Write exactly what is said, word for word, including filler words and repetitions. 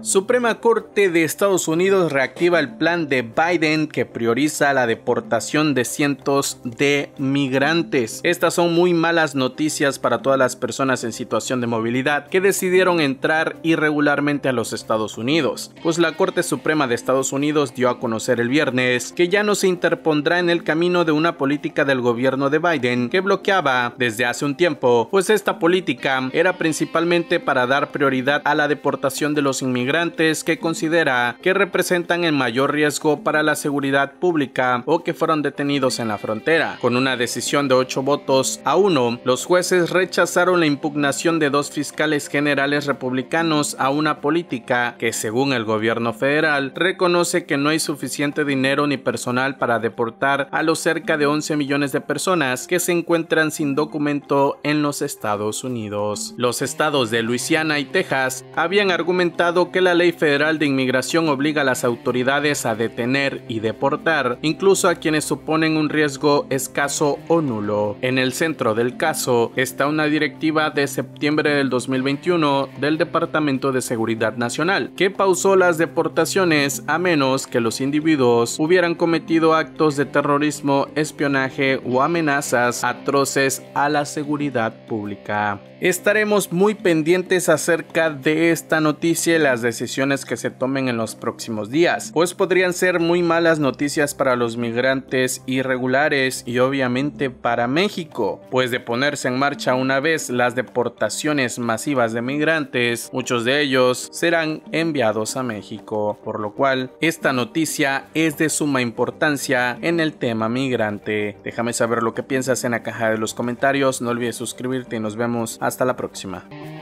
Suprema Corte de Estados Unidos reactiva el plan de Biden que prioriza la deportación de cientos de migrantes. Estas son muy malas noticias para todas las personas en situación de movilidad que decidieron entrar irregularmente a los Estados Unidos, pues la Corte Suprema de Estados Unidos dio a conocer el viernes que ya no se interpondrá en el camino de una política del gobierno de Biden que bloqueaba desde hace un tiempo, pues esta política era principalmente para dar prioridad a la deportación de los inmigrantes que considera que representan el mayor riesgo para la seguridad pública o que fueron detenidos en la frontera. Con una decisión de ocho votos a uno, los jueces rechazaron la impugnación de dos fiscales generales republicanos a una política que, según el gobierno federal, reconoce que no hay suficiente dinero ni personal para deportar a los cerca de once millones de personas que se encuentran sin documento en los Estados Unidos. Los estados de Luisiana y Texas habían argumentado que la ley federal de inmigración obliga a las autoridades a detener y deportar incluso a quienes suponen un riesgo escaso o nulo. En el centro del caso está una directiva de septiembre del dos mil veintiuno del Departamento de Seguridad Nacional que pausó las deportaciones a menos que los individuos hubieran cometido actos de terrorismo, espionaje o amenazas atroces a la seguridad pública. Estaremos muy pendientes acerca de esta noticia y las decisiones que se tomen en los próximos días, pues podrían ser muy malas noticias para los migrantes irregulares y obviamente para México, pues de ponerse en marcha una vez las deportaciones masivas de migrantes, muchos de ellos serán enviados a México, por lo cual esta noticia es de suma importancia en el tema migrante. Déjame saber lo que piensas en la caja de los comentarios, no olvides suscribirte y nos vemos hasta la próxima.